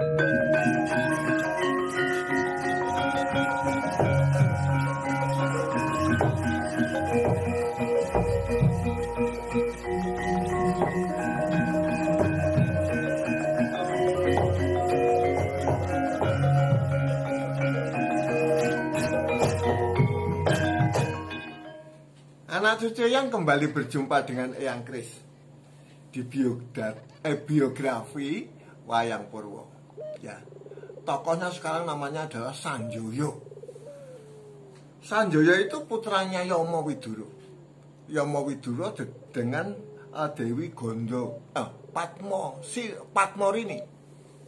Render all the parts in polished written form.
Anak cucu yang kembali berjumpa dengan Eyang Kris di biografi Wayang Purwo. Ya, tokohnya sekarang namanya adalah Sanjoyo. Sanjoyo itu putranya Yama Widura. Yama Widura dengan Dewi Gondo, Padmarini.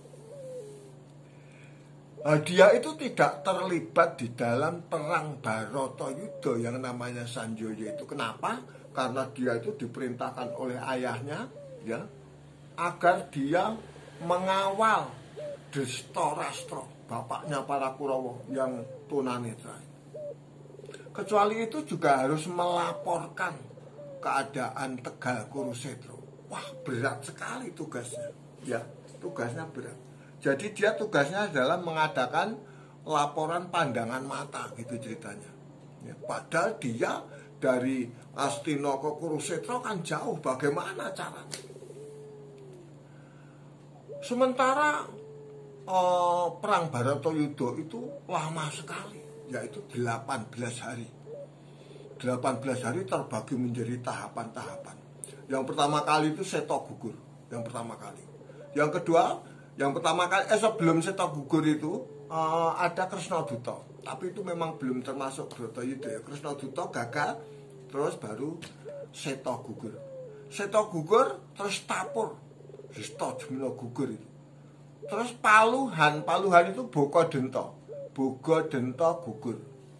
Dia itu tidak terlibat di dalam perang Bharatayuddha yang namanya Sanjoyo itu. Kenapa? Karena dia itu diperintahkan oleh ayahnya, ya, agar dia mengawal Dhritarashtra, bapaknya para Kurawa yang tunanetra. Kecuali itu juga harus melaporkan keadaan Tegal Kurusetra. Wah, berat sekali tugasnya, ya, tugasnya berat. Jadi dia tugasnya adalah mengadakan laporan pandangan mata, gitu ceritanya. Ya, padahal dia dari Astina ke Kurusetra kan jauh, bagaimana caranya? Sementara perang Bharatayuddha itu lama sekali, yaitu 18 hari. 18 hari terbagi menjadi tahapan-tahapan. Yang pertama kali itu Seta gugur, yang pertama kali. Yang kedua, yang pertama kali, sebelum Seta gugur itu ada Kresnaduta. Tapi itu memang belum termasuk Bharatayuddha ya. Kresnaduta gagal, terus baru Seta gugur. Seta gugur, terus Tapur, Dristajumna gugur itu. Terus Paluhan itu Bogadenta gugur.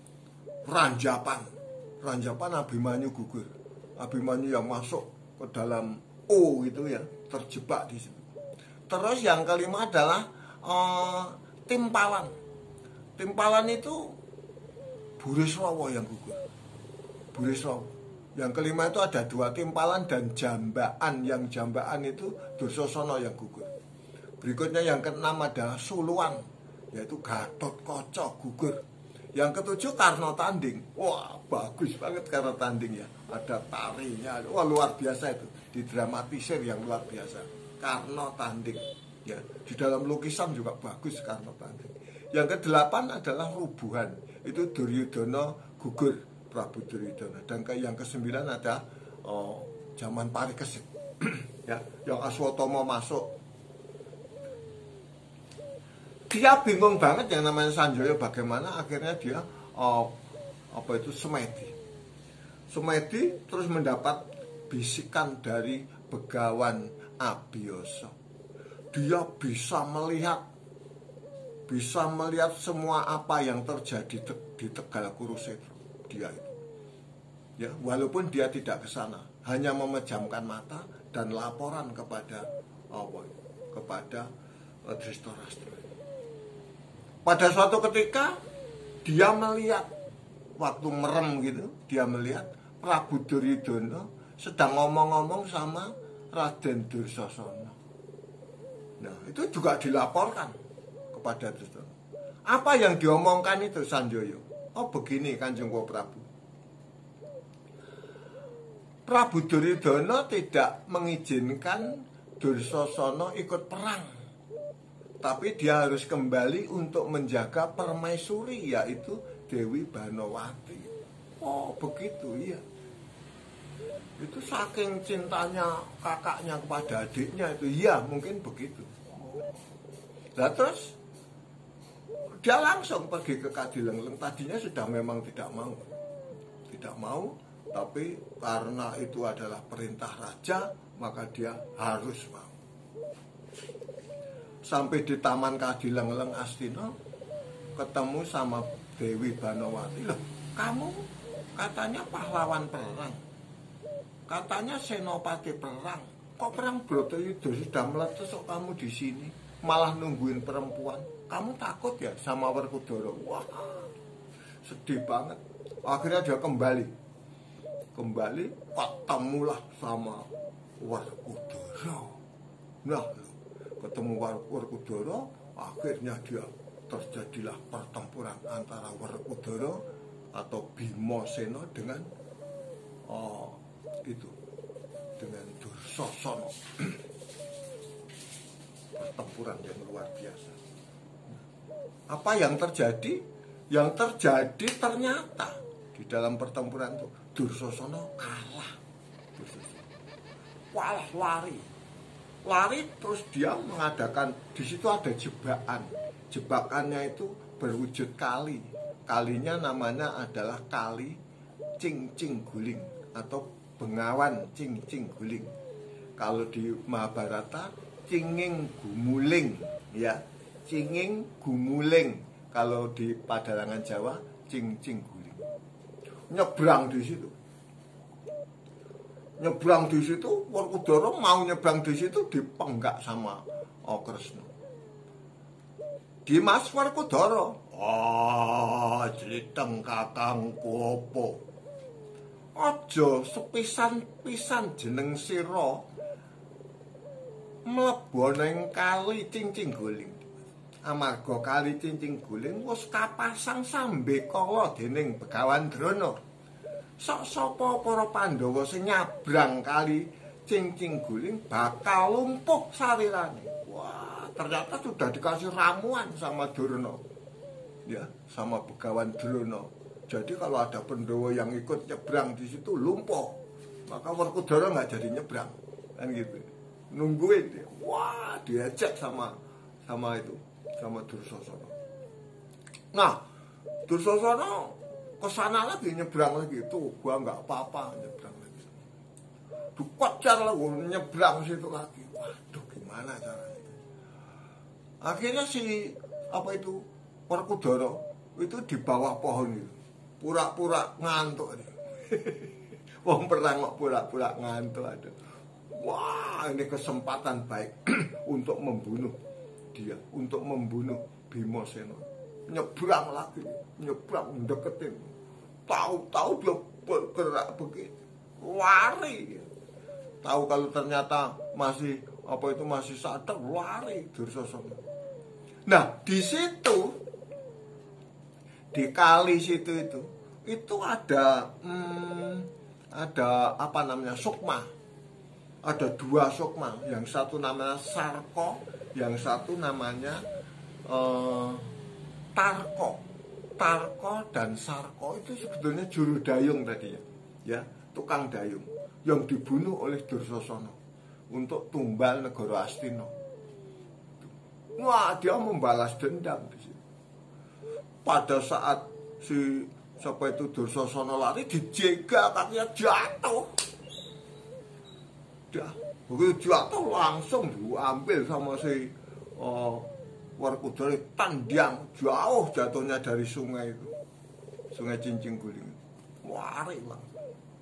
Ranjapan Abimanyu gugur. Abimanyu yang masuk ke dalam itu ya, terjebak di situ. Terus yang kelima adalah Timpalan. Timpalan itu Burisrawa yang gugur. Burisrawa. Yang kelima itu ada 2, Timpalan dan Jambaan. Yang Jambaan itu Dursasana yang gugur. Berikutnya yang keenam adalah Suluan, yaitu Gatotkaca gugur. Yang ketujuh Karnatanding. Wah, bagus banget Karnatanding ya. Ada tarinya. Wah, luar biasa itu. Didramatisir yang luar biasa. Karnatanding. Ya, di dalam lukisan juga bagus Karnatanding. Yang kedelapan adalah Rubuhan. Itu Duryudana gugur, Prabu Duryudana. Dan yang kesembilan ada zaman Parikesit. Ya, yang Aswatama masuk. Dia bingung banget yang namanya Sanjoyo, bagaimana akhirnya dia Sumedi terus mendapat bisikan dari Begawan Abiyasa. Dia bisa melihat semua apa yang terjadi di Tegal Kurusetra. Dia itu, ya, walaupun dia tidak ke sana, hanya memejamkan mata dan laporan kepada Dhritarashtra. Pada suatu ketika dia melihat, waktu merem gitu, dia melihat Prabu Duryudana sedang ngomong-ngomong sama Raden Dursasana. Nah, itu juga dilaporkan kepada Dursasana. Apa yang diomongkan itu Sanjoyo? Oh, begini Kanjeng Prabu. Prabu Duryudana tidak mengizinkan Dursasana ikut perang. Tapi dia harus kembali untuk menjaga permaisuri, yaitu Dewi Banawati. Oh, begitu, iya. Itu saking cintanya kakaknya kepada adiknya itu, iya, mungkin begitu. Nah, terus dia langsung pergi ke Kadilengleng. Tadinya sudah memang tidak mau, tapi karena itu adalah perintah raja, maka dia harus mau. Sampai di Taman Kadilengleng Astina, ketemu sama Dewi Banawati. Loh, kamu katanya pahlawan perang, katanya senopati perang, kok perang Bharatayuddha sudah meletus, kok kamu di sini malah nungguin perempuan? Kamu takut ya sama Werkudara? Wah, sedih banget. Akhirnya dia kembali, ketemulah sama Werkudara. Nah, ketemu Werkudara, akhirnya dia terjadilah pertempuran antara Werkudara atau Bimasena dengan dengan Dursasana. Pertempuran yang luar biasa. Apa yang terjadi? Yang terjadi ternyata di dalam pertempuran itu Dursasana kalah. Walah, lari terus dia mengadakan, di situ ada jebakan. Jebakannya itu berwujud kali. Kalinya namanya adalah kali Cing-Cing Guling atau Bengawan Cing-Cing Guling. Kalau di Mahabharata Cinging Gumuling, ya. Cinging Gumuling. Kalau di Padalangan Jawa Cing-Cing Guling. Nyebrang di situ. Nyebrang di situ, Werkudara mau nyebrang di situ dipenggak sama Kresna. Dimas Werkudara, jliteng kakangku apa? Aja sepisan-pisan jeneng sira mlebu ning kali Cing-Cing Guling. Amarga kali Cing-Cing Guling wis kapasang sambe kala dening Begawan Drona. Sok sapa para Pandhawa sing nyabrang kali Cing-Cing Guling bakal lumpuh sarirane. Wah, ternyata sudah dikasih ramuan sama Drona. Ya, sama Begawan Drona. Jadi kalau ada Pandhawa yang ikut nyebrang di situ lumpuh, maka Werkudara nggak jadi nyebrang. Kan gitu. Nungguin dia. Wah, diajak sama Dursasana. Nah, Dursasana kesana lagi nyebrang lagi, tuh gua nggak apa-apa nyebrang lagi, dikejar lah nyebrang situ lagi. Waduh, gimana caranya? Akhirnya si Werkudara itu di bawah pohon itu pura-pura ngantuk. Wong perang kok pura-pura ngantuk ada. Wah, ini kesempatan baik untuk membunuh dia, untuk membunuh Bimasena. Nyebrang lagi, nyebrang deketin. Tahu-tahu dia bergerak begitu, lari. Tahu kalau ternyata masih sadar, lari Dursasana. Nah, di situ di kali situ itu ada sukma. Ada 2 sukma, yang satu namanya Sarko, yang satu namanya Tarko. Tarko dan Sarko itu sebetulnya juru dayung tadi ya, tukang dayung yang dibunuh oleh Dursasana untuk tumbal negara Astina. Wah, dia membalas dendam di situ. Pada saat Dursasana lari, dijegal kakinya jatuh. Begitu jatuh langsung diambil sama si Werkudara, tandang jauh jatuhnya dari sungai itu, sungai Cing-Cing Guling. Lari langsung.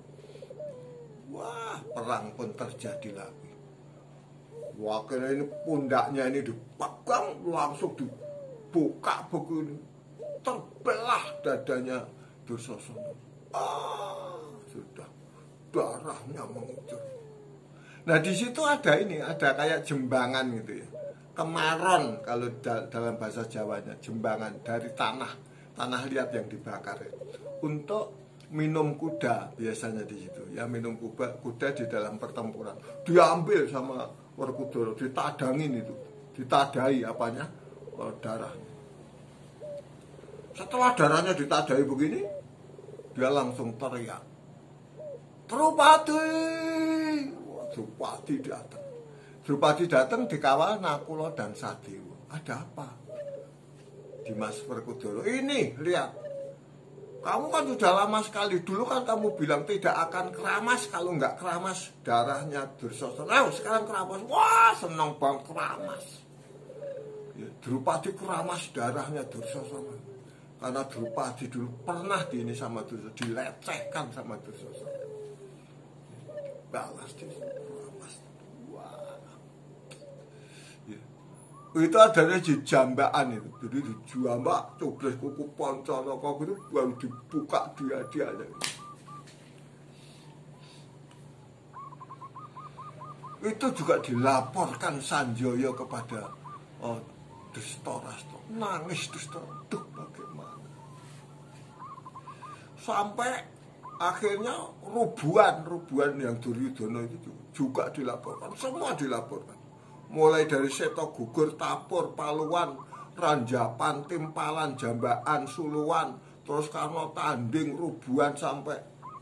Wah, perang pun terjadi lagi. Wah, karena ini pundaknya ini dipegang, langsung dibuka begini, terbelah dadanya Dursasana. Sudah darahnya mengucur. Nah, di situ ada kayak jembangan gitu ya. Kemaron kalau dalam bahasa Jawanya, jembangan dari tanah liat yang dibakar ya. Untuk minum kuda biasanya di situ ya, minum kuda di dalam pertempuran. Diambil sama Werkudara, ditadangin itu, ditadai darahnya. Setelah darahnya ditadai begini, dia langsung teriak, Drupadi! Drupadi datang dikawal Nakula dan Sadewa. Ada apa? Dimas Werkudara, ini lihat, kamu kan sudah lama sekali. Dulu kan kamu bilang tidak akan keramas kalau nggak keramas darahnya Dursasana. Sekarang keramas. Wah, senang banget keramas. Ya, Drupadi keramas darahnya Dursasana. Karena Drupadi dulu pernah sama Dursasana, dilecehkan sama Dursasana. Balas dia keramas. Wah. Ya. Itu adanya di jambaan itu. Jadi di jambak, coblos kuku Pancanaka itu baru dibuka dia. itu juga dilaporkan Sanjaya kepada Drestaraष्ट्ra. Nangis Drestaraष्ट्ra, duh bagaimana. Sampai akhirnya rubuhan yang Duryudana itu juga dilaporkan, semua dilaporkan. Mulai dari Seta Gugur, Tapur, Paluan, Ranjapan, Timpalan, Jambaan, Suluan, terus Karna Tanding, Rubuhan, sampai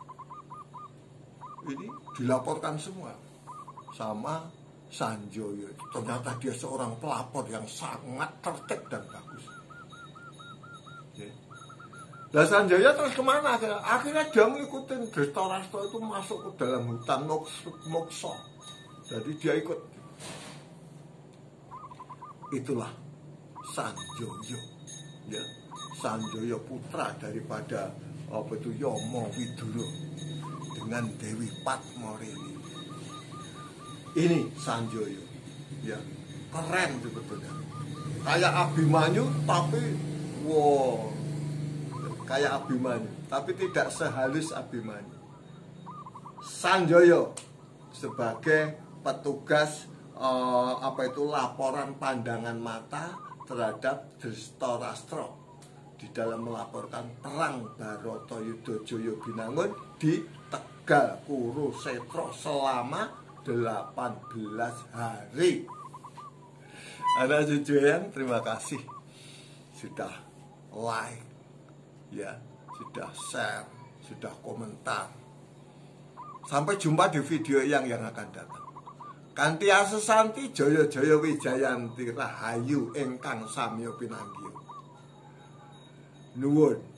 ini dilaporkan semua sama Sanjaya. Ternyata dia seorang pelapor yang sangat tertib dan bagus. Nah Sanjaya terus kemana? Akhirnya dia ngikutin Drestaraष्ट्ra itu masuk ke dalam hutan Moksa. Jadi dia ikut. Itulah Sanjaya, ya. Sanjaya putra daripada Yama Widura dengan Dewi Padmarini. Ini Sanjaya, ya, keren sebetulnya. Kayak Abimanyu tapi kayak Abimanyu, tapi tidak sehalus Abimanyu. Sanjaya sebagai petugas laporan pandangan mata terhadap Drestaraष्ट्ra di dalam melaporkan perang Bharatayuddha Jayabinangun di Tegal Kurukshetra selama 18 hari. Anak cucu yang terima kasih sudah like, ya, sudah share, sudah komentar. Sampai jumpa di video yang akan datang. Kanthi asesanti Jaya Jaya Wijayanti Rahayu ingkang samya pinanggih. Nuwun.